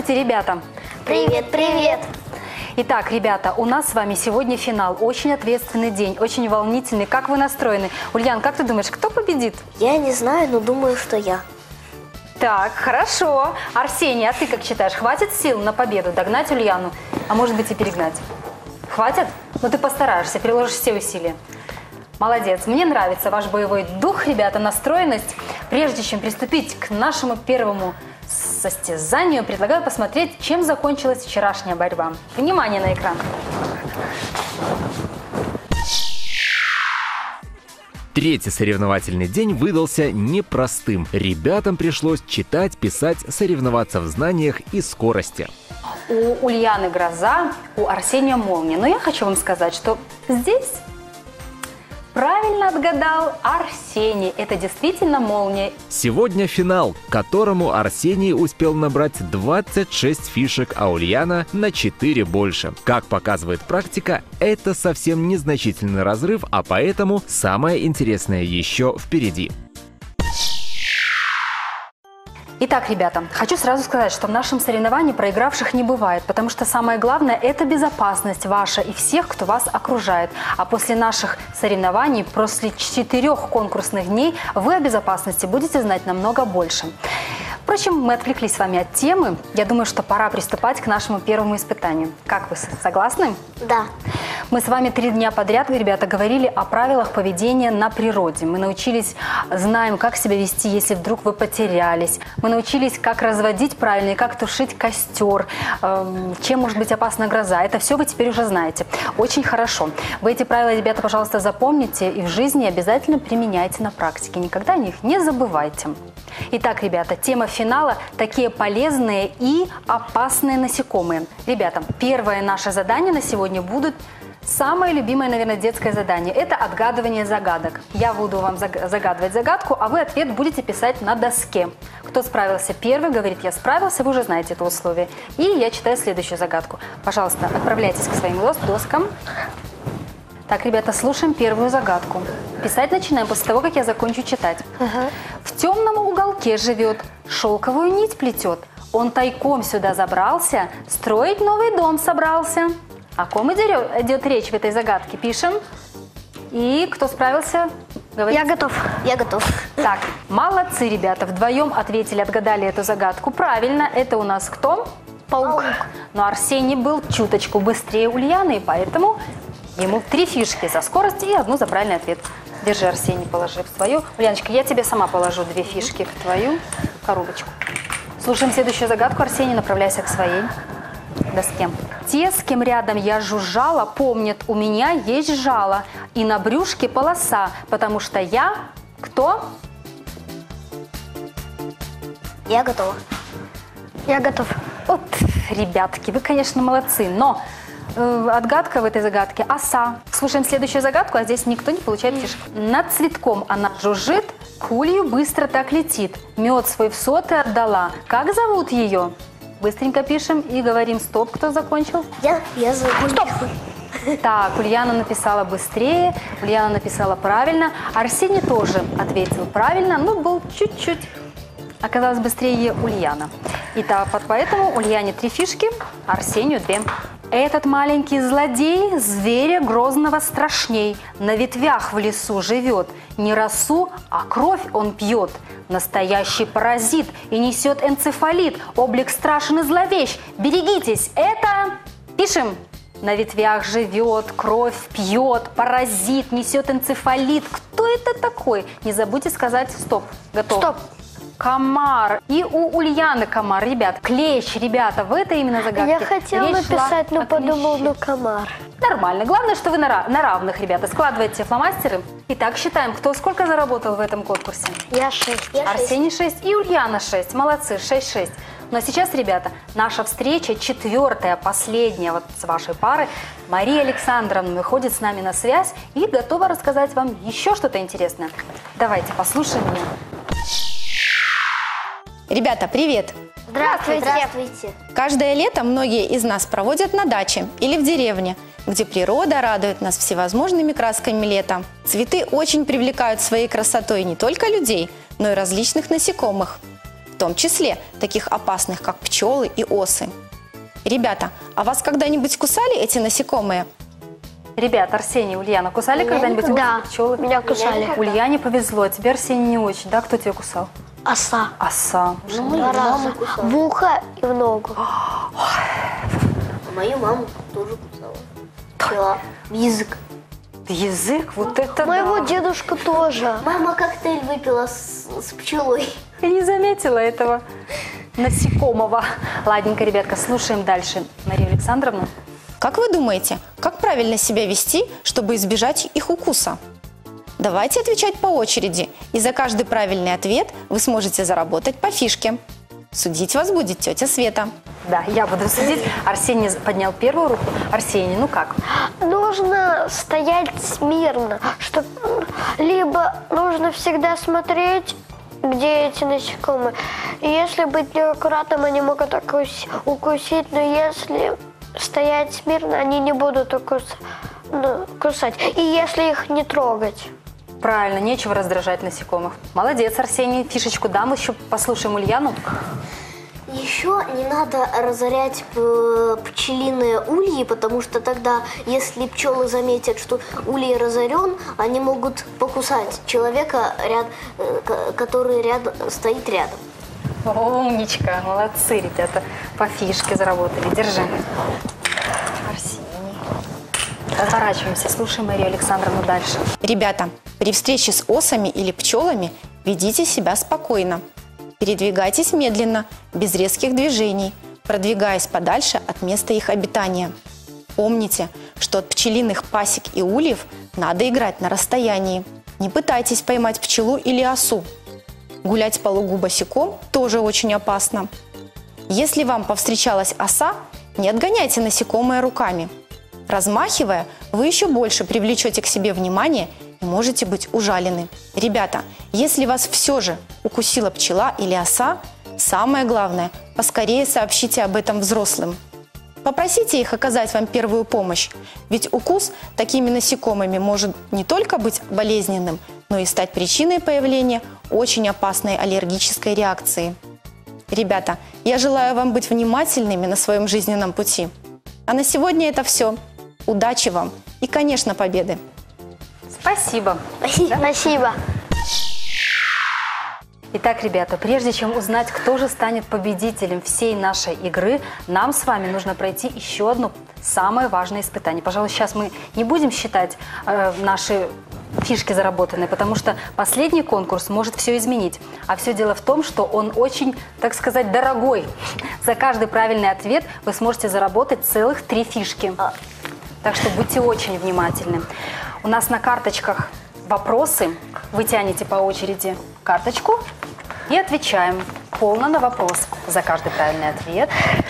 Здравствуйте, ребята! Привет, привет! Итак, ребята, у нас с вами сегодня финал. Очень ответственный день, очень волнительный. Как вы настроены? Ульян, как ты думаешь, кто победит? Я не знаю, но думаю, что я. Так, хорошо. Арсений, а ты как считаешь, хватит сил на победу догнать Ульяну? А может быть и перегнать? Хватит? Ну ты постараешься, приложишь все усилия. Молодец. Мне нравится ваш боевой дух, ребята, настроенность. Прежде чем приступить к нашему первому состязанию, предлагаю посмотреть, чем закончилась вчерашняя борьба. Внимание на экран. Третий соревновательный день выдался непростым. Ребятам пришлось читать, писать, соревноваться в знаниях и скорости. У Ульяны гроза, у Арсения молния. Но я хочу вам сказать, что здесь правильно отгадал Арсений. Это действительно молния. Сегодня финал, к которому Арсений успел набрать 26 фишек, а Ульяна на 4 больше. Как показывает практика, это совсем незначительный разрыв, а поэтому самое интересное еще впереди. Итак, ребята, хочу сразу сказать, что в нашем соревновании проигравших не бывает, потому что самое главное – это безопасность ваша и всех, кто вас окружает. А после наших соревнований, после 4 конкурсных дней, вы о безопасности будете знать намного больше. Впрочем, мы отвлеклись с вами от темы. Я думаю, что пора приступать к нашему первому испытанию. Как вы, согласны? Да. Мы с вами 3 дня подряд, ребята, говорили о правилах поведения на природе. Мы научились, знаем, как себя вести, если вдруг вы потерялись. Мы научились, как разводить правильно и как тушить костер, чем может быть опасна гроза. Это все вы теперь уже знаете. Очень хорошо. Вы эти правила, ребята, пожалуйста, запомните и в жизни обязательно применяйте на практике. Никогда о них не забывайте. Итак, ребята, тема финала – такие полезные и опасные насекомые. Ребята, первое наше задание на сегодня будет самое любимое, наверное, детское задание. Это отгадывание загадок. Я буду вам загадывать загадку, а вы ответ будете писать на доске. Кто справился первый, говорит «я справился», вы уже знаете это условие. И я читаю следующую загадку. Пожалуйста, отправляйтесь к своим доскам. Так, ребята, слушаем первую загадку. Писать начинаем после того, как я закончу читать. В темном уголке живет, шелковую нить плетет. Он тайком сюда забрался, строить новый дом собрался. О ком идет речь в этой загадке? Пишем. И кто справился? Говорите. Я готов. Я готов. Так, молодцы, ребята. Вдвоем ответили, отгадали эту загадку. Правильно, это у нас кто? Паук. Но Арсений был чуточку быстрее Ульяны, и поэтому ему 3 фишки за скорость и 1 за правильный ответ. Держи, Арсений, положи в свою. Ульяночка, я тебе сама положу 2 фишки в твою коробочку. Слушаем следующую загадку. Арсений, направляйся к своей доске. Те, с кем рядом я жужжала, помнят, у меня есть жало. И на брюшке полоса, потому что я кто? Я готова. Я готов. Вот, ребятки, вы, конечно, молодцы, но отгадка в этой загадке – оса. Слушаем следующую загадку, а здесь никто не получает фишек. Над цветком она жужжит, кулью быстро так летит. Мед свой в соты отдала. Как зовут ее? Быстренько пишем и говорим стоп, кто закончил. Я закончил. Стоп! Так, Ульяна написала быстрее, Ульяна написала правильно. Арсений тоже ответил правильно, но был чуть-чуть, оказалось, быстрее Ульяна. Итак, поэтому Ульяне 3 фишки, Арсению 2. Этот маленький злодей зверя грозного страшней. На ветвях в лесу живет. Не росу, а кровь он пьет. Настоящий паразит и несет энцефалит. Облик страшен и зловещ. Берегитесь, это... Пишем. На ветвях живет, кровь пьет, паразит, несет энцефалит. Кто это такой? Не забудьте сказать стоп. Готов. Стоп. Комар. И у Ульяны комар. Ребят, клещ, ребята, в этой именно загадке. Я хотела написать, но подумал, ну комар. Нормально. Главное, что вы на равных, ребята. Складывайте фломастеры. Итак, считаем, кто сколько заработал в этом конкурсе. Я 6. Арсений 6 и Ульяна 6. Молодцы, 6-6. Но сейчас, ребята, наша встреча 4-я, последняя вот с вашей пары. Мария Александровна выходит с нами на связь и готова рассказать вам еще что-то интересное. Давайте послушаем ее. Ребята, привет! Здравствуйте. Здравствуйте. Каждое лето многие из нас проводят на даче или в деревне, где природа радует нас всевозможными красками лета. Цветы очень привлекают своей красотой не только людей, но и различных насекомых. в том числе таких опасных, как пчелы и осы. Ребята, а вас когда-нибудь кусали эти насекомые? Ребят, Арсений, Ульяна, кусали когда-нибудь Да, пчелы? меня кусали. Ульяне повезло, а тебе, Арсений, не очень. Да, кто тебя кусал? Оса. Оса. Два раза. В ухо и в ногу. Мою маму тоже кусала. Пчела. В язык. Язык? Вот это Моего да. дедушка тоже. Мама коктейль выпила с пчелой. Я не заметила этого насекомого. Ладненько, ребятка, слушаем дальше Марию Александровну. Как вы думаете, как правильно себя вести, чтобы избежать их укуса? Давайте отвечать по очереди, и за каждый правильный ответ вы сможете заработать по фишке. Судить вас будет тетя Света. Да, я буду судить. Арсений поднял первую руку. Арсений, ну как? Нужно стоять смирно, чтобы либо нужно всегда смотреть, где эти насекомые. И если быть неаккуратным, они могут укусить, но если стоять смирно, они не будут кусать. И если их не трогать. Правильно, нечего раздражать насекомых. Молодец, Арсений. Фишечку дам, еще послушаем Ульяну. Еще не надо разорять пчелиные ульи, потому что тогда, если пчелы заметят, что улей разорен, они могут покусать человека, который стоит рядом. Умничка, молодцы, ребята. По фишке заработали. Держи. Арсений. Разворачиваемся, слушаем Марию Александровну дальше. Ребята, при встрече с осами или пчелами ведите себя спокойно. Передвигайтесь медленно, без резких движений, продвигаясь подальше от места их обитания. Помните, что от пчелиных пасек и ульев надо играть на расстоянии. Не пытайтесь поймать пчелу или осу. Гулять по лугу босиком тоже очень опасно. Если вам повстречалась оса, не отгоняйте насекомое руками. Размахивая, вы еще больше привлечете к себе внимание и можете быть ужалены. Ребята, если вас все же укусила пчела или оса, самое главное – поскорее сообщите об этом взрослым. Попросите их оказать вам первую помощь, ведь укус такими насекомыми может не только быть болезненным, но и стать причиной появления очень опасной аллергической реакции. Ребята, я желаю вам быть внимательными на своем жизненном пути. А на сегодня это все. Удачи вам и, конечно, победы! Спасибо. Спасибо. Итак, ребята, прежде чем узнать, кто же станет победителем всей нашей игры, нам с вами нужно пройти еще одно самое важное испытание. Пожалуй, сейчас мы не будем считать наши фишки заработанные, потому что последний конкурс может все изменить. А все дело в том, что он очень, так сказать, дорогой. За каждый правильный ответ вы сможете заработать целых 3 фишки. Так что будьте очень внимательны. У нас на карточках вопросы. Вы тянете по очереди карточку и отвечаем полно на вопрос. За каждый правильный ответ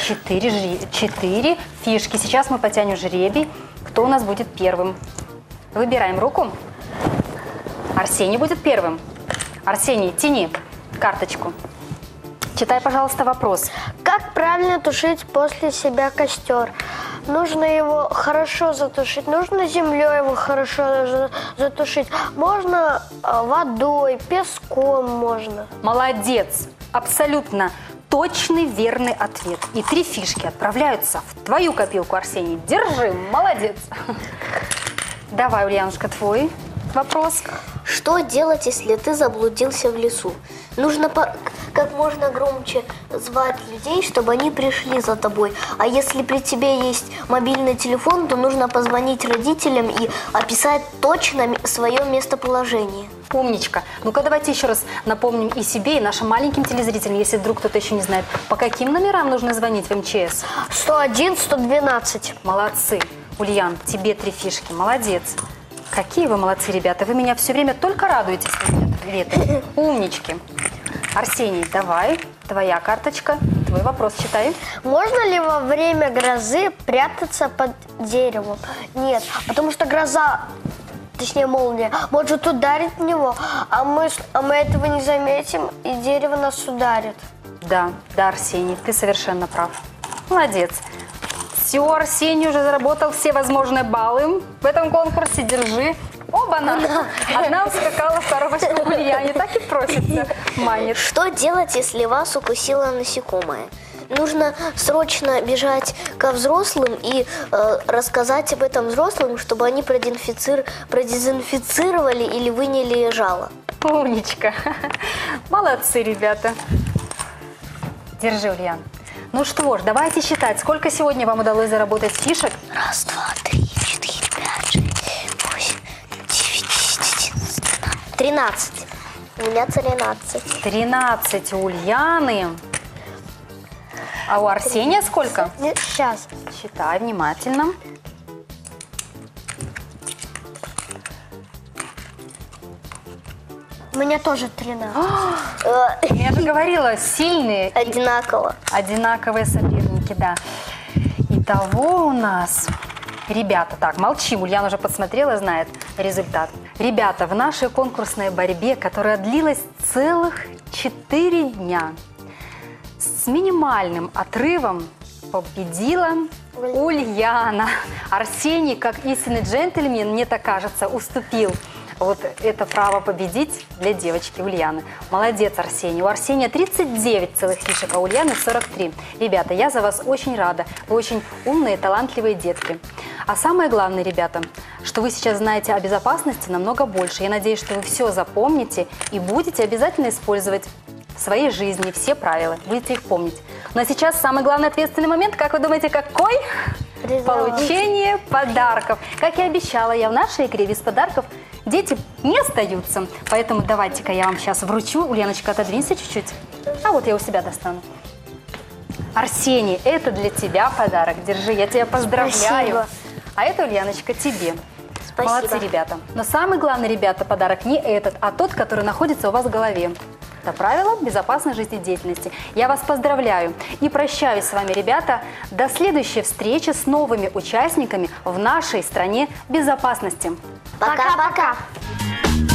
4 фишки. Сейчас мы потянем жребий. Кто у нас будет первым? Выбираем руку. Арсений будет первым. Арсений, тяни карточку. Читай, пожалуйста, вопрос. Как правильно тушить после себя костер? Нужно его хорошо затушить, нужно землей его хорошо затушить. Можно водой, песком можно. Молодец! Абсолютно точный, верный ответ. И 3 фишки отправляются в твою копилку, Арсений. Держи, молодец! Давай, Ульянушка, твой вопрос. Что делать, если ты заблудился в лесу? Нужно как можно громче звать людей, чтобы они пришли за тобой. А если при тебе есть мобильный телефон, то нужно позвонить родителям и описать точно свое местоположение. Умничка. Ну-ка, давайте еще раз напомним и себе, и нашим маленьким телезрителям, если вдруг кто-то еще не знает, по каким номерам нужно звонить в МЧС? 101, 112. Молодцы. Ульян, тебе 3 фишки. Молодец. Какие вы молодцы, ребята. Вы меня все время только радуете своими ответами. Умнички. Арсений, давай, твоя карточка, твой вопрос читай. Можно ли во время грозы прятаться под деревом? Нет, потому что гроза, точнее молния, может ударить в него, а мы этого не заметим, и дерево нас ударит. Да, Арсений, ты совершенно прав. Молодец. Все, Арсений уже заработал все возможные баллы в этом конкурсе. Держи. Оба-на! Одна ускакала, вторая возьмет к Ульяне. Так и просится, манит. Что делать, если вас укусило насекомое? Нужно срочно бежать ко взрослым и рассказать об этом взрослым, чтобы они продезинфицировали или выняли жало. Умничка. Молодцы, ребята. Держи, Ульян. Ну что ж, давайте считать, сколько сегодня вам удалось заработать фишек. 1, 2, 3, 4, 5, 6, 8, 9, 10, 11, 12, 13. У меня 13. 13 у Ульяны. А у Арсения сколько? Сейчас. Считай внимательно. У меня тоже 13. Я же говорила, сильные, Одинаково. одинаковые соперники, да. Итого у нас... Ребята, так, молчим, Ульяна уже подсмотрела, знает результат. Ребята, в нашей конкурсной борьбе, которая длилась целых 4 дня, с минимальным отрывом победила Ульяна. Арсений, как истинный джентльмен, мне так кажется, уступил вот это право победить для девочки Ульяны. Молодец, Арсений. У Арсения 39 целых фишек, а у Ульяны 43. Ребята, я за вас очень рада. Вы очень умные, талантливые детки. А самое главное, ребята, что вы сейчас знаете о безопасности намного больше. Я надеюсь, что вы все запомните и будете обязательно использовать в своей жизни все правила. Будете их помнить. Ну а сейчас самый главный ответственный момент. Как вы думаете, какой? Получение подарков. Как и обещала я, в нашей игре без подарков дети не остаются. Поэтому давайте-ка я вам сейчас вручу. Ульяночка, отодвинься чуть-чуть. А вот я у себя достану. Арсений, это для тебя подарок. Держи, я тебя поздравляю. Спасибо. А это, Ульяночка, тебе. Спасибо. Молодцы, ребята. Но самый главный, ребята, подарок не этот, а тот, который находится у вас в голове. Это правило безопасной жизнедеятельности. Я вас поздравляю и прощаюсь с вами, ребята. До следующей встречи с новыми участниками в нашей стране безопасности. Пока-пока.